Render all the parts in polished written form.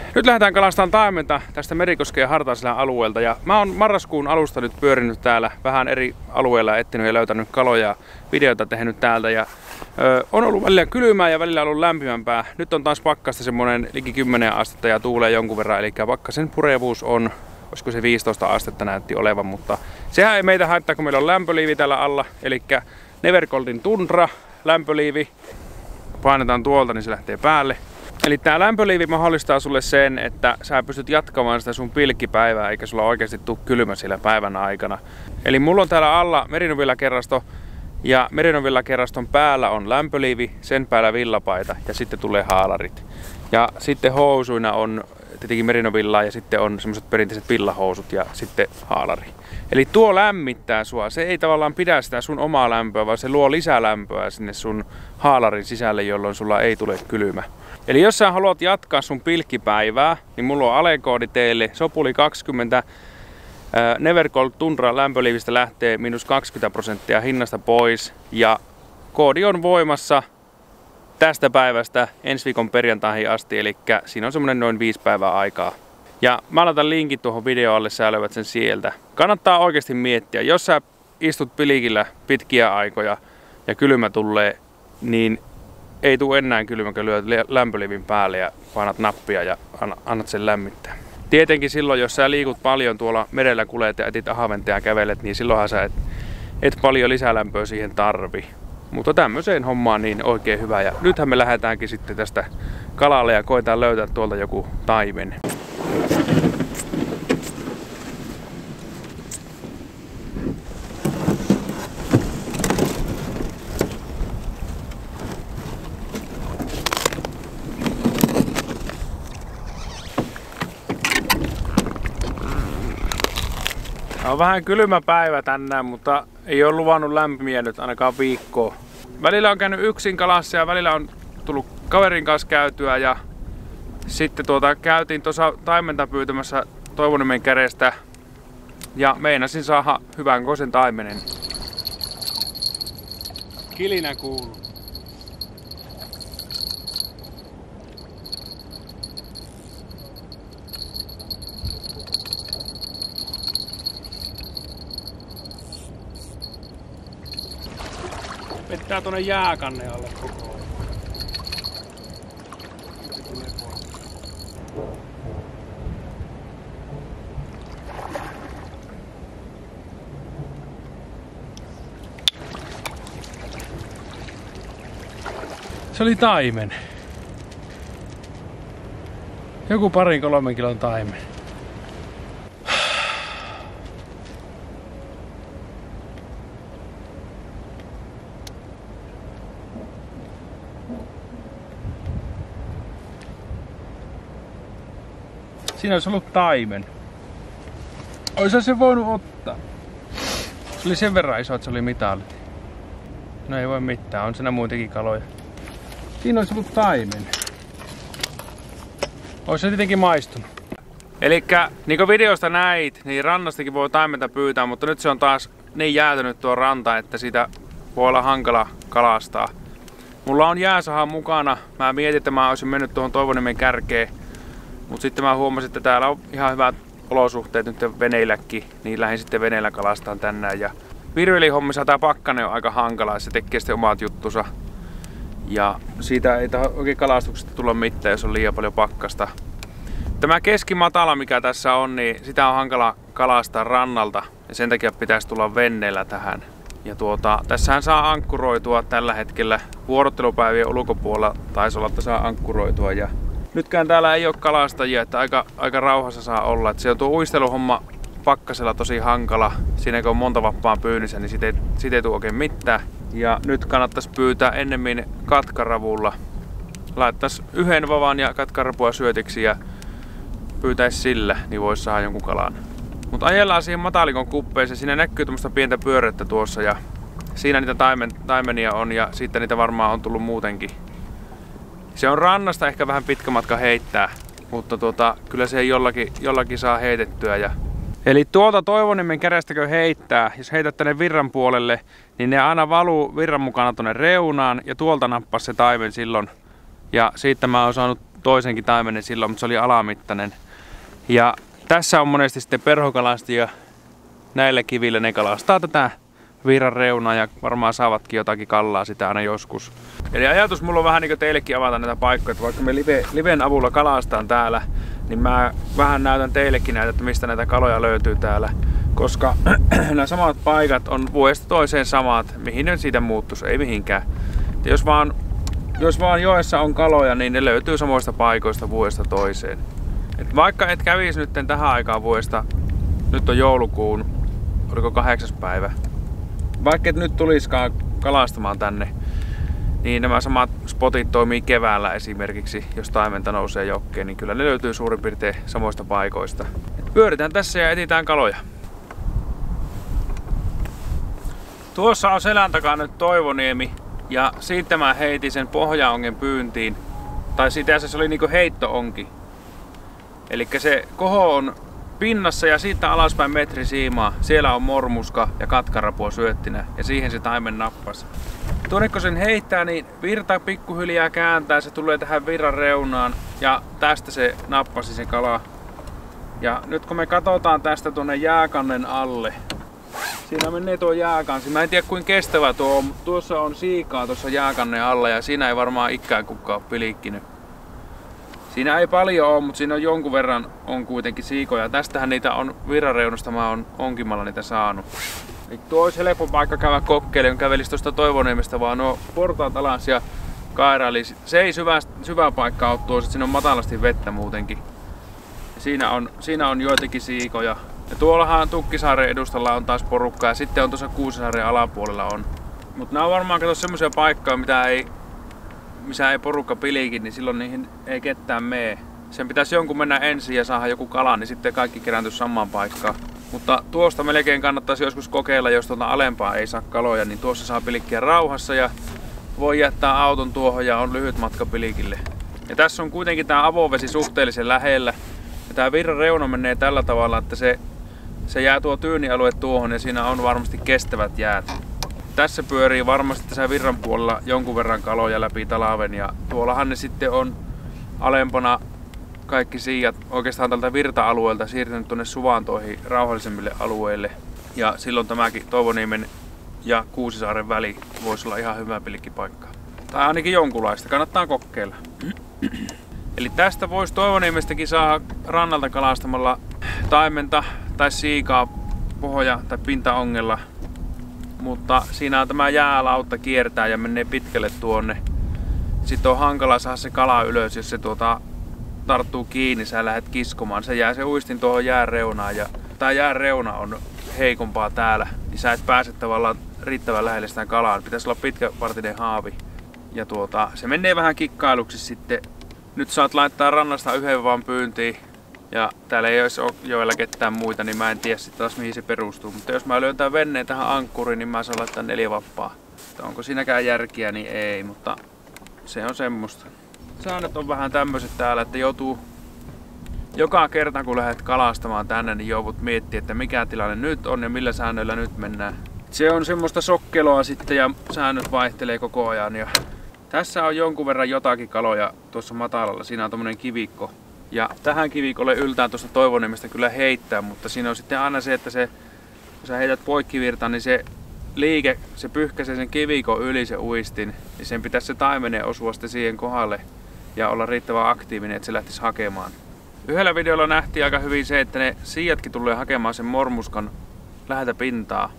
Nyt lähdetään kalastamaan taimenta tästä Merikosken ja Hartaselän alueelta. Ja mä oon marraskuun alusta nyt pyörinyt täällä vähän eri alueilla, etsinyt ja löytänyt kaloja, videota tehnyt täältä. Ja on ollut välillä kylmää ja välillä ollut lämpimämpää. Nyt on taas pakkasta semmonen liki 10 astetta ja tuulee jonkun verran. Eli pakkasen purevuus on, olisiko se 15 astetta näytti olevan, mutta sehän ei meitä haittaa, kun meillä on lämpöliivi täällä alla. Eli Nevercoldin Tundra lämpöliivi. Painetaan tuolta, niin se lähtee päälle. Eli tää lämpöliivi mahdollistaa sulle sen, että sä pystyt jatkamaan sitä sun pilkkipäivää, eikä sulla oikeasti tule kylmä sillä päivän aikana. Eli mulla on täällä alla merinovillakerrasto, ja merinovillakerraston päällä on lämpöliivi, sen päällä villapaita ja sitten tulee haalarit. Ja sitten housuina on tietenkin merinovillaa ja sitten on semmoset perinteiset villahousut ja sitten haalari. Eli tuo lämmittää sua. Se ei tavallaan pidä sitä sun omaa lämpöä, vaan se luo lisälämpöä sinne sun haalarin sisälle, jolloin sulla ei tule kylmä. Eli jos sä haluat jatkaa sun pilkkipäivää, niin mulla on alekoodi teille. Sopuli 20. Nevercold Tundra lämpöliivistä lähtee -20% hinnasta pois. Ja koodi on voimassa tästä päivästä ensi viikon perjantaihin asti. Eli siinä on semmonen noin 5 päivää aikaa. Ja mä laitan linkin tuohon videoon alle, sä löydät sen sieltä. Kannattaa oikeasti miettiä, jos sä istut pilikillä pitkiä aikoja ja kylmä tulee, niin ei tule enää kylmä, kun lyöt lämpöliivin päälle ja painat nappia ja annat sen lämmittää. Tietenkin silloin, jos sä liikut paljon tuolla merellä, kulet ja etit ahaventea ja kävelet, niin silloinhan sä et paljon lisälämpöä siihen tarvi. Mutta tämmöiseen hommaan niin oikein hyvä. Ja nythän me lähdetäänkin sitten tästä kalalle ja koetaan löytää tuolta joku taimen. On vähän kylmä päivä tänään, mutta ei ole luvannut lämpimiä nyt ainakaan viikkoa. Välillä on käynyt yksin kalassa ja välillä on tullut kaverin kanssa käytyä ja sitten käytiin tuossa taimenta pyytämässä Toivoniemen kädestä ja meinasin saada hyvän kokoisen taimenen. Kilinä kuuluu. Vettää tuonne jääkannen alle koko ajan. Se oli taimen. Joku 2-3 kilon taimen. Siinä olisi ollut taimen. Oisa se voinut ottaa. Se oli sen verran iso, että se oli mitali. No ei voi mitään, on siinä muitakin kaloja. Siinä olisi ollut taimen. Ois se tietenkin maistunut. Elikkä niin kuin videosta näit, niin rannastakin voi taimenta pyytää, mutta nyt se on taas niin jäätynyt tuo ranta, että sitä voi olla hankala kalastaa. Mulla on jääsaha mukana. Mä mietin, että mä olisin mennyt tuohon Toivoniemen kärkeen. Mutta sitten mä huomasin, että täällä on ihan hyvät olosuhteet nyt veneilläkin, niin lähdin sitten veneillä kalastaan tänään. Ja virvelihommissa tää pakkanen on aika hankala, se tekee sitten omat juttusa. Ja siitä ei oikein kalastuksesta tulla mitään, jos on liian paljon pakkasta. Tämä keskimatala, mikä tässä on, niin sitä on hankala kalastaa rannalta. Ja sen takia pitäisi tulla veneellä tähän. Ja tässähän saa ankkuroitua tällä hetkellä vuorottelupäivien ulkopuolella, taisi olla, että saa ankkuroitua. Ja nytkään täällä ei ole kalastajia, että aika rauhassa saa olla. Että se on tuo uisteluhomma pakkasella tosi hankala. Siinä kun on monta vappaan pyynnissä, niin siitä ei tule oikein mitään. Ja nyt kannattaisi pyytää ennemmin katkaravulla. Laittaisi yhden vavan ja katkarapua syötiksi ja pyytäisi sillä, niin voisi saada jonkun kalan. Mutta ajellaan siihen matalikon kuppeeseen. Siinä näkyy tämmöistä pientä pyörettä tuossa ja siinä niitä taimenia on ja siitä niitä varmaan on tullut muutenkin. Se on rannasta ehkä vähän pitkä matka heittää, mutta kyllä se jollakin saa heitettyä. Eli tuolta Toivoniemen kädestä kun heittää, jos heität tänne virran puolelle, niin ne aina valuu virran mukana tonne reunaan ja tuolta nappaa se taimen silloin. Ja siitä mä oon saanut toisenkin taimenen silloin, mutta se oli alamittainen. Ja tässä on monesti sitten perhokalasti ja näillä kivillä ne kalastaa tätä virran reunaa ja varmaan saavatkin jotakin kallaa sitä aina joskus. Eli ajatus mulla on vähän niin kuin teillekin avata näitä paikkoja, että vaikka me liven avulla kalastaan täällä, niin mä vähän näytän teillekin näitä, että mistä näitä kaloja löytyy täällä. Koska nämä samat paikat on vuodesta toiseen samat, mihin ne siitä muuttuisi, ei mihinkään. Ja jos vaan joessa on kaloja, niin ne löytyy samoista paikoista vuodesta toiseen. Et vaikka et kävisi nyt tähän aikaan vuodesta, nyt on joulukuun, oliko 8. päivä. Vaikka et nyt tuliskaan kalastamaan tänne, niin nämä samat spotit toimii keväällä esimerkiksi, jos taimenta nousee jokeen, niin kyllä ne löytyy suurin piirtein samoista paikoista. Et pyöritään tässä ja etsitään kaloja. Tuossa on selän takana nyt Toivoniemi ja siitä mä heitin sen pohjaongen pyyntiin. Tai siitä se oli niinku heittoonki. Elikkä se koho on pinnassa ja siitä alaspäin metri siimaa. Siellä on mormuska ja katkarapua syöttinä ja siihen se taimen nappasi. Tuonne kun sen heittää, niin virta pikkuhiljaa kääntää, se tulee tähän virran reunaan ja tästä se nappasi se kala. Ja nyt kun me katsotaan tästä tuonne jääkannen alle, siinä menee tuo jääkansi. Mä en tiedä kuinka kestävä tuo on, mutta tuossa on siikaa tuossa jääkannen alla ja siinä ei varmaan ikään kukaan pilikkinyt. Siinä ei paljon ole, mutta siinä on jonkun verran on kuitenkin siikoja. Tästähän niitä on virranreunasta, mä oon onkimalla niitä saanut. Eli tuo olisi helppo paikka käydä kokeilemaan, kävelisi tuosta Toivoniemestä vaan nuo portaat alas ja kairaili. Se ei syvä paikka ole tuo, siinä on matalasti vettä muutenkin. Ja siinä on joitakin siikoja. Ja tuollahan Tukkisaaren edustalla on taas porukka ja sitten on tuossa Kuusisaaren alapuolella on. Mutta nämä on varmaan kato semmoisia paikkoja, missä ei porukka pilikin, niin silloin niihin ei ketään mee. Sen pitäisi jonkun mennä ensin ja saada joku kala, niin sitten kaikki kerääntyisi samaan paikkaan. Mutta tuosta melkein kannattaisi joskus kokeilla, jos tuolta alempaa ei saa kaloja, niin tuossa saa pilikkiä rauhassa ja voi jättää auton tuohon ja on lyhyt matka pilikille. Ja tässä on kuitenkin tämä avovesi suhteellisen lähellä. Ja tämä virran reuna menee tällä tavalla, että se jää tuo tyynialue tuohon ja siinä on varmasti kestävät jäät. Tässä pyörii varmasti tässä virran puolella jonkun verran kaloja läpi talven ja tuollahan ne sitten on alempana kaikki siijat oikeastaan tältä virta-alueelta siirtynyt tuonne suvantoihin rauhallisemmille alueille. Ja silloin tämäkin Toivoniemen ja Kuusisaaren väli voisi olla ihan hyvä pilikkipaikka. Tai ainakin jonkunlaista, kannattaa kokeilla. Eli tästä voisi Toivoniemestäkin saada rannalta kalastamalla taimenta tai siikaa pohja- tai pintaongella. Mutta siinä on tämä jäälautta kiertää ja menee pitkälle tuonne. Sitten on hankala saada se kala ylös, jos se tarttuu kiinni, sä lähdet kiskomaan. Se jää se uistin tuohon jääreunaan ja tää jääreuna on heikompaa täällä. Niin sä et pääse tavallaan riittävän lähelle sitä kalaan. Pitäisi olla pitkäpartinen haavi. Ja se menee vähän kikkailuksi sitten. Nyt saat laittaa rannasta yhden vaan pyyntiin. Ja täällä ei olisi joella ketään muita, niin mä en tiedä sitten taas mihin se perustuu. Mutta jos mä lyön tän venneen tähän ankkuriin, niin mä saan laittaa 4 vappaa. Onko siinäkään järkiä, niin ei, mutta se on semmoista. Säännöt on vähän tämmöiset täällä, että joutuu joka kerta kun lähdet kalastamaan tänne, niin joudut miettimään, että mikä tilanne nyt on ja millä säännöillä nyt mennään. Se on semmoista sokkeloa sitten ja säännöt vaihtelee koko ajan. Ja tässä on jonkun verran jotakin kaloja tuossa matalalla. Siinä on tommonen kivikko. Ja tähän kivikolle yltään tuosta Toivoniemestä kyllä heittää, mutta siinä on sitten aina se, että kun sä heität poikkivirtaan, niin se liike, se pyyhkäisee sen kivikon yli se uistin, niin sen pitäisi se taimenen osua sitten siihen kohdalle ja olla riittävän aktiivinen, että se lähtisi hakemaan. Yhdellä videolla nähtiin aika hyvin se, että ne siijatkin tulee hakemaan sen mormuskan läheltä pintaa.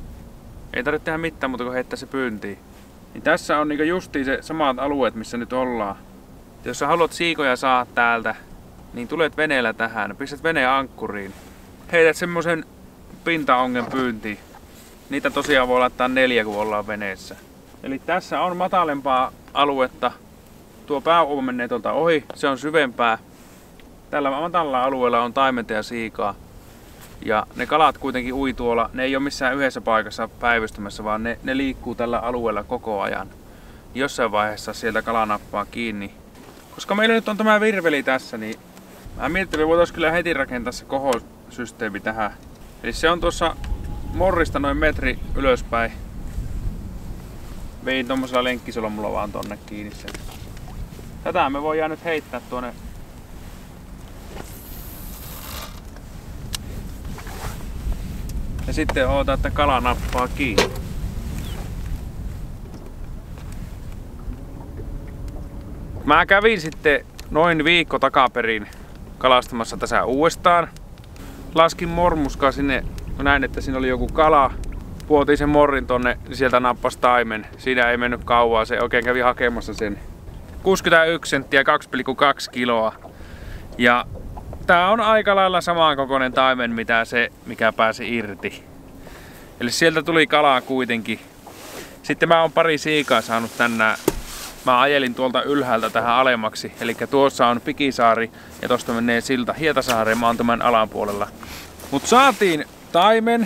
Ei tarvitse tehdä mitään muuta kuin heittää se pyyntiin. Niin tässä on niinku justiin se samat alueet, missä nyt ollaan. Jos sä haluat siikoja saada täältä, niin tulet veneellä tähän, pistät veneen ankkuriin. Heität semmosen pintaongen pyyntiin. Niitä tosiaan voi laittaa 4, kun ollaan veneessä. Eli tässä on matalempaa aluetta. Tuo pääuoma menee tuolta ohi, se on syvempää. Tällä matalalla alueella on taimenta ja siikaa. Ja ne kalat kuitenkin ui tuolla, ne ei ole missään yhdessä paikassa päivystämässä, vaan ne liikkuu tällä alueella koko ajan. Jossain vaiheessa sieltä kala nappaa kiinni. Koska meillä nyt on tämä virveli tässä, niin mä mietin, että me voitaisiin kyllä heti rakentaa se kohosysteemi tähän. Eli se on tuossa morrista noin metri ylöspäin. Vein tommosella lenkkisolmulla vaan tonne kiinni sen. Tätä me voidaan nyt heittää tuonne. Ja sitten odotan, että kala nappaa kiinni. Mä kävin sitten noin viikko takaperin kalastamassa tässä uudestaan. Laskin mormuskaa sinne, näin että siinä oli joku kala. Puotiin sen morrin tonne, niin sieltä nappasi taimen. Siinä ei mennyt kauaa, se oikein kävi hakemassa sen. 61 senttiä, 2,2 kiloa. Ja tää on aika lailla samankokoinen taimen mitä se, mikä pääsi irti. Eli sieltä tuli kalaa kuitenkin. Sitten mä oon pari siikaa saanut tänään. Mä ajelin tuolta ylhäältä tähän alemmaksi. Eli tuossa on Pikisaari ja tosta menee silta Hietasaareen. Mä oon tämän alapuolella. Mut saatiin taimen.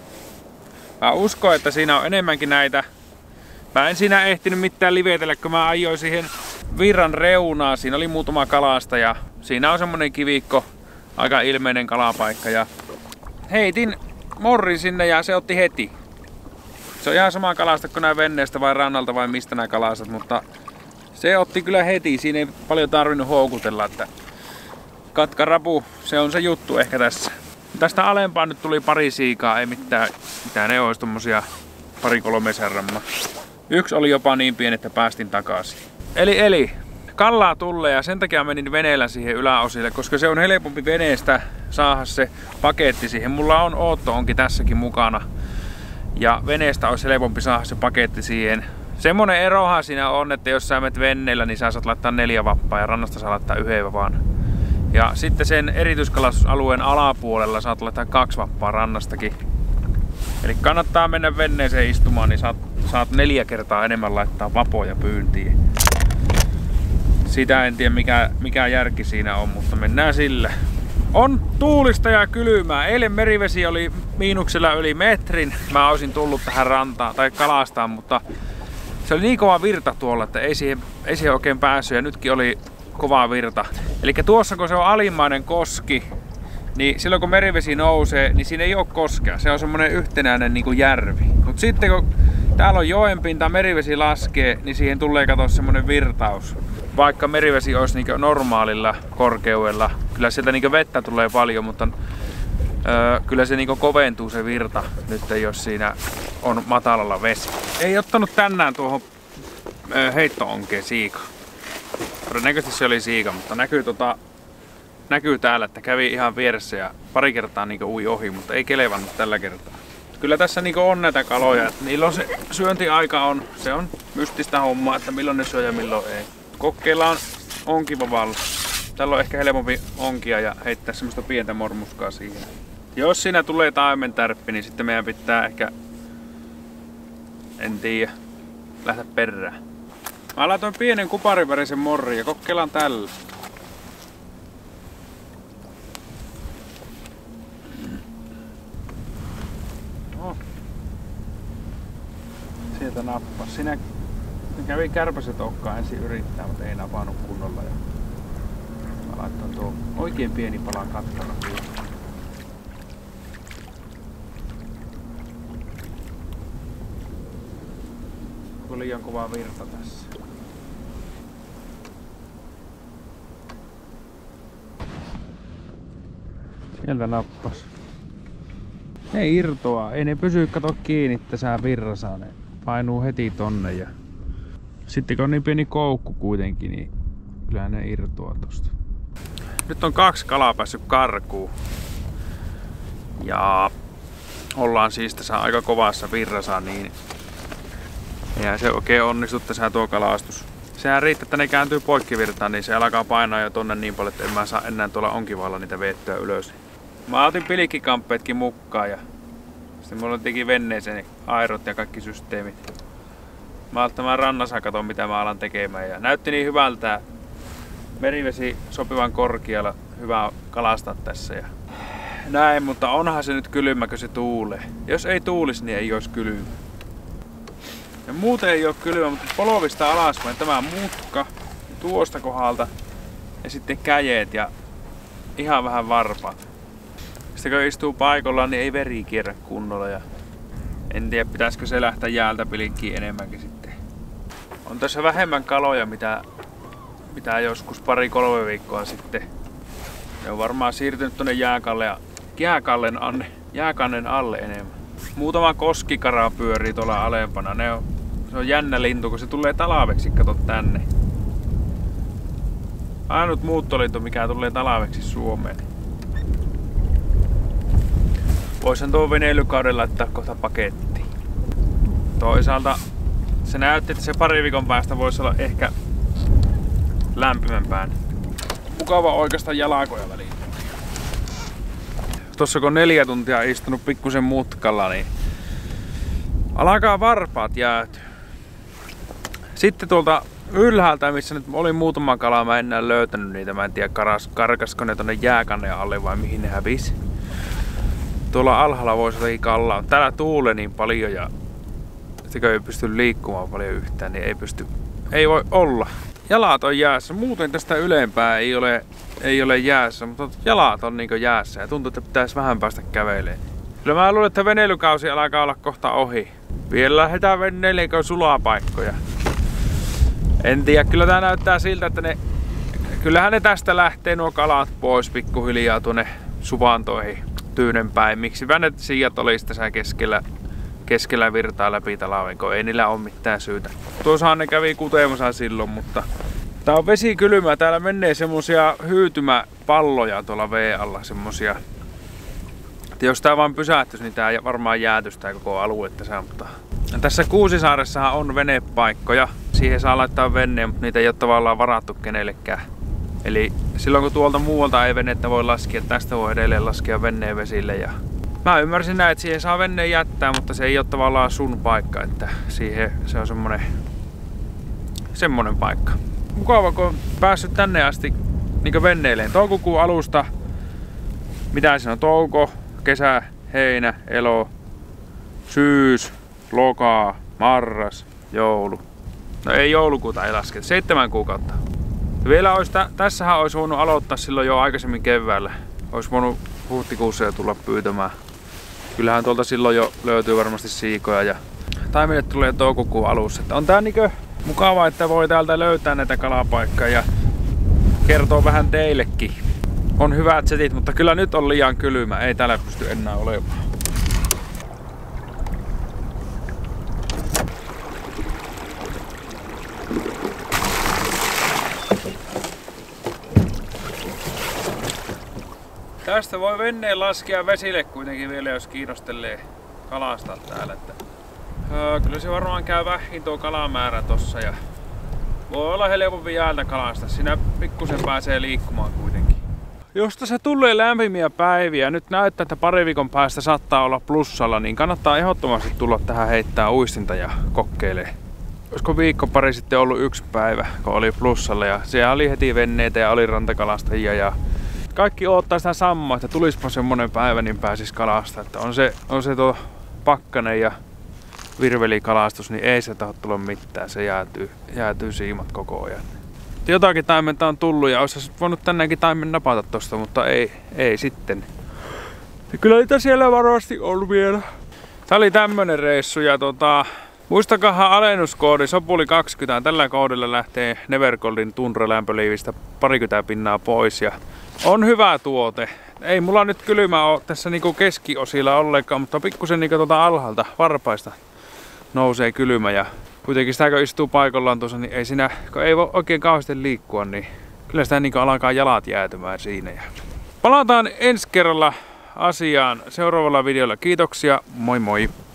Mä uskon, että siinä on enemmänkin näitä. Mä en siinä ehtinyt mitään livetellä, kun mä ajoin siihen virran reunaa. Siinä oli muutama kalasta ja siinä on semmonen kivikko. Aika ilmeinen kalapaikka. Ja heitin morrin sinne ja se otti heti. Se on ihan sama kalasta kuin nää venneestä vai rannalta vai mistä nää kalastat, mutta se otti kyllä heti. Siinä ei paljon tarvinnut houkutella, että katkarapu, se on se juttu ehkä tässä. Tästä alempaan nyt tuli pari siikaa, ei mitään ne olisi tommosia 2-3 serrammaa. Yksi oli jopa niin pieni, että päästin takaisin. Eli kallaa tulee ja sen takia menin veneellä siihen yläosille, koska se on helpompi veneestä saada se paketti siihen. Mulla on Ootto onkin tässäkin mukana. Ja veneestä olisi helpompi saada se paketti siihen. Semmonen erohan siinä on, että jos sä menet venneellä, niin sä saat laittaa 4 vappaa ja rannasta saa laittaa 1 vaan. Ja sitten sen erityiskalastusalueen alapuolella saat laittaa 2 vappaa rannastakin. Eli kannattaa mennä venneeseen istumaan, niin saat 4 kertaa enemmän laittaa vapoja pyyntiin. Sitä en tiedä mikä järki siinä on, mutta mennään sillä. On tuulista ja kylmää. Eilen merivesi oli miinuksella yli metrin. Mä olisin tullut tähän rantaan tai kalastaan, mutta se oli niin kova virta tuolla, että ei siihen oikein päässyt ja nytkin oli kova virta. Eli tuossa kun se on alimmainen koski, niin silloin kun merivesi nousee, niin siinä ei ole koskea. Se on semmonen yhtenäinen niin kuin järvi. Mut sitten kun täällä on joenpinta, merivesi laskee, niin siihen tulee katsoa semmonen virtaus. Vaikka merivesi olisi niin normaalilla korkeudella, kyllä sieltä niin vettä tulee paljon, mutta kyllä se niin koventuu se virta nyt, jos siinä on matalalla vesi. Ei ottanut tänään tuohon heitto-onkeen siika. Todennäköisesti se oli siika, mutta näkyy täällä, että kävi ihan vieressä ja pari kertaa niin ui ohi, mutta ei kelevannut tällä kertaa. Kyllä tässä niin on näitä kaloja, että niillä on se syöntiaika se on mystistä hommaa, että milloin ne syö ja milloin ei. Kokkeilla on kiva valla. Täällä on ehkä helpompi onkia ja heittää semmoista pientä mormuskaa siihen. Jos siinä tulee taimentärppi, niin sitten meidän pitää ehkä, en tiedä, lähteä perään. Mä laitoin pienen kuparivärisen morrin ja kokkeillaan tällä. No. Sieltä nappas. Siinä kävi kärpäset okkaan ensin yrittää, mutta ei napannut kunnolla. Ja mä laittan tuo oikein pieni pala katkara. On liian kova virta tässä. Sieltä nappas. Ei irtoa, ei ne pysy kato kiinni tässä virrassa, ne painuu heti tonne ja sitten kun on niin pieni koukku kuitenkin, niin kyllähän ne irtoaa tosta. Nyt on 2 kalaa päässyt karkuun. Ja ollaan siis tässä aika kovassa virrassa, niin eihän se oikein onnistu tässä tuo kalastus. Sehän riittää, että ne kääntyy poikkivirtaan, niin se alkaa painaa jo tonne niin paljon, että en mä saa enää tuolla onkivalla niitä veettyä ylös. Mä otin pilikkikamppeetkin mukaan ja sitten mulla teki venneeseen aerot ja kaikki systeemit. Mä otan tämän rannassa katon mitä mä alan tekemään ja näytti niin hyvältä. Merivesi sopivan korkealla, hyvä kalastaa tässä ja näin, mutta onhan se nyt kylmä, kun se tuulee. Jos ei tuulisi, niin ei olisi kylmä. Ja muuten ei ole kylmä, mutta polvista alaspäin tämä mutka tuosta kohdalta ja sitten käjeet ja ihan vähän varpaat. Sitten kun istuu paikallaan, niin ei veri kierrä kunnolla ja en tiedä pitäisikö se lähteä jäältä pilikkiin enemmänkin sitten. On tässä vähemmän kaloja mitä mitä joskus 2-3 viikkoa sitten. Ne on varmaan siirtynyt tonne jääkannen alle enemmän. Muutama koskikara pyörii tuolla alempana. Se on jännä lintu, kun se tulee talveksi, kato tänne. Ainut muuttolintu, mikä tulee talveksi Suomeen. Voisin tuon veneilykauden laittaa kohta pakettiin. Toisaalta se näytti, että se 2 viikon päästä voisi olla ehkä lämpimämpään. Mukava oikeastaan jalakoja väliin. Tossa kun 4 tuntia istunut pikkusen mutkalla, niin alkaa varpaat jäätyä. Sitten tuolta ylhäältä, missä nyt oli muutama kala, mä en enää löytänyt niitä. Mä en tiedä karkasko ne tonne jääkannen alle vai mihin ne hävisi. Tuolla alhaalla voisi jotakin kallaa. Täällä tuulee niin paljon ja sitten ei pysty liikkumaan paljon yhtään, niin ei voi olla. Jalat on jäässä. Muuten tästä ylempää ei ole jäässä, mutta jalat on niinku jäässä ja tuntuu, että pitäisi vähän päästä kävelemään. Kyllä mä luulen, että veneilykausi alkaa olla kohta ohi. Vielä lähdetään veneilemään sulapaikkoja. En tiedä, kyllä tää näyttää siltä, että kyllähän ne tästä lähtee nuo kalat pois pikkuhiljaa tuonne suvantoihin tyynenpäin. Miksipä ne siijat olisi tässä keskellä virtaa läpi talven, kun ei niillä ole mitään syytä. Tuossahan ne kävi kutemassa silloin, mutta tää on vesikylmä. Täällä menee semmosia hyytymäpalloja tuolla V-alla, semmosia. Et jos tää vaan pysähtyisi, niin tää varmaan jäätyisi tää koko alue tässä. Mutta tässä Kuusisaaressahan on venepaikkoja. Siihen saa laittaa veneen, mutta niitä ei ole tavallaan varattu kenellekään. Eli silloin kun tuolta muualta ei venettä voi laskea, tästä voi edelleen laskea veneen vesille. Ja mä ymmärsin näin, että siihen saa veneen jättää, mutta se ei ole tavallaan sun paikka, että se on semmonen paikka. Mukava, kun on päässyt tänne asti niin veneileen. Toukokuun alusta, mitä siinä on, touko, kesä, heinä, elo, syys, lokaa, marras, joulu. No ei joulukuuta ei lasketa, 7 kuukautta. Vielä tässähän olisi voinut aloittaa silloin jo aikaisemmin keväällä. Olisi voinut huhtikuussa jo tulla pyytämään. Kyllähän tuolta silloin jo löytyy varmasti siikoja ja taimenet tulee toukokuun alussa. On tää niinkö mukavaa, että voi täältä löytää näitä kalapaikkoja ja kertoo vähän teillekin. On hyvät setit, mutta kyllä nyt on liian kylmä. Ei täällä pysty enää olemaan. Tästä voi veneen laskea vesille kuitenkin vielä, jos kiinnostelee kalastaa täällä. Kyllä se varmaan käy vähin tuo kalamäärä tossa ja voi olla helpompi jäältä kalastaa. Siinä pikkusen pääsee liikkumaan kuitenkin. Jos tässä tulee lämpimiä päiviä, nyt näyttää, että 2 viikon päästä saattaa olla plussalla, niin kannattaa ehdottomasti tulla tähän heittää uistinta ja kokeilee. Olisiko viikko pari sitten ollut 1 päivä, kun oli plussalla ja siellä oli heti veneitä ja oli rantakalastajia ja kaikki odottaa sitä samaa, että tulispa semmonen päivä, niin pääsis kalastaa. Että on se tuo pakkanen ja virvelikalastus, niin ei se tahdo tulla mitään. Se jäätyy siimat koko ajan. Jotakin taimenta on tullut ja olisi voinut tänäänkin taimen napata tosta, mutta ei sitten. Ja kyllä niitä siellä varmasti on vielä. Tää oli tämmönen reissu ja muistakahan alennuskoodi Sopuli 20. Tällä koodilla lähtee Nevergoldin Tundra lämpöliivistä 20 pinnaa pois ja on hyvä tuote. Ei mulla nyt kylmä ole tässä niinku keskiosilla ollenkaan, mutta pikkusen niinku alhaalta varpaista nousee kylmä ja kuitenkin sitä kun istuu paikallaan tuossa, niin ei siinä, kun ei voi oikein kauheasti liikkua, niin kyllä sitä niinku alkaa jalat jäätymään siinä. Palataan ensi kerralla asiaan seuraavalla videolla. Kiitoksia, moi moi!